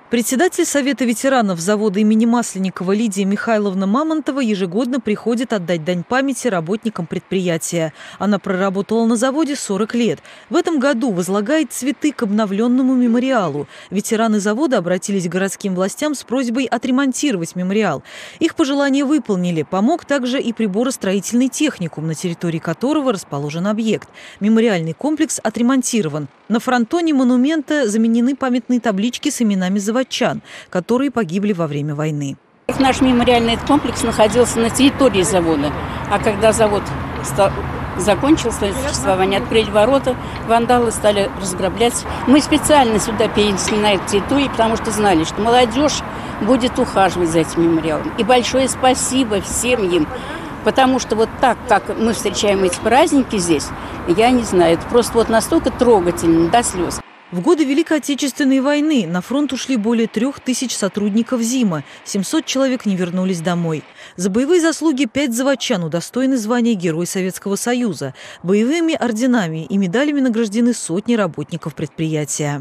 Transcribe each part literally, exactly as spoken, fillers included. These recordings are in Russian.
Председатель Совета ветеранов завода имени Масленникова Лидия Михайловна Мамонтова ежегодно приходит отдать дань памяти работникам предприятия. Она проработала на заводе сорок лет. В этом году возлагает цветы к обновленному мемориалу. Ветераны завода обратились к городским властям с просьбой отремонтировать мемориал. Их пожелания выполнили. Помог также и приборостроительный техникум, на территории которого расположен объект. Мемориальный комплекс отремонтирован. На фронтоне монумента заменены памятные таблички с именами заводчан, которые погибли во время войны. Наш мемориальный комплекс находился на территории завода, а когда завод стал, закончил свое существование, открыли ворота, вандалы стали разграблять. Мы специально сюда перенесли на эту территорию, потому что знали, что молодежь будет ухаживать за этим мемориалом. И большое спасибо всем им. Потому что вот так, как мы встречаем эти праздники здесь, я не знаю, это просто вот настолько трогательно, до слез. В годы Великой Отечественной войны на фронт ушли более трех тысяч сотрудников ЗИМа. семьсот человек не вернулись домой. За боевые заслуги пять заводчан удостоены звания Герой Советского Союза. Боевыми орденами и медалями награждены сотни работников предприятия.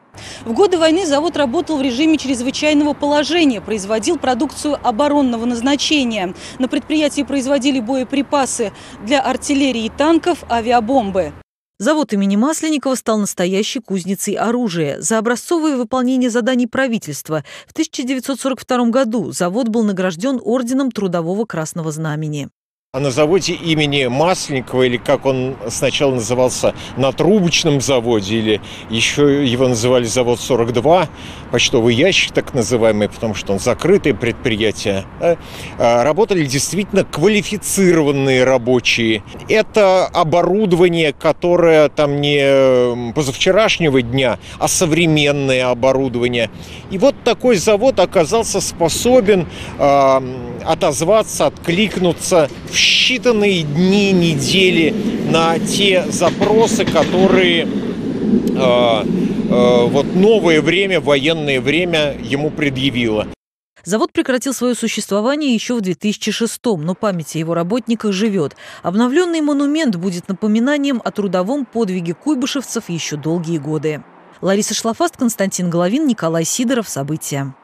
В годы войны завод работал в режиме чрезвычайного положения, производил продукцию оборонного назначения. На предприятии производили боеприпасы для артиллерии и танков, авиабомбы. Завод имени Масленникова стал настоящей кузницей оружия. За образцовое выполнение заданий правительства в тысяча девятьсот сорок втором году завод был награжден орденом Трудового Красного Знамени. А на заводе имени Масленникова, или как он сначала назывался, на трубочном заводе, или еще его называли завод сорок два, почтовый ящик так называемый, потому что он закрытое предприятие, работали действительно квалифицированные рабочие. Это оборудование, которое там не позавчерашнего дня, а современное оборудование. И вот такой завод оказался способен э, отозваться, откликнуться в считанные дни, недели на те запросы, которые э, э, вот новое время, военное время ему предъявило. Завод прекратил свое существование еще в две тысячи шестом, но память о его работниках живет. Обновленный монумент будет напоминанием о трудовом подвиге куйбышевцев еще долгие годы. Лариса Шлафаст, Константин Головин, Николай Сидоров. События.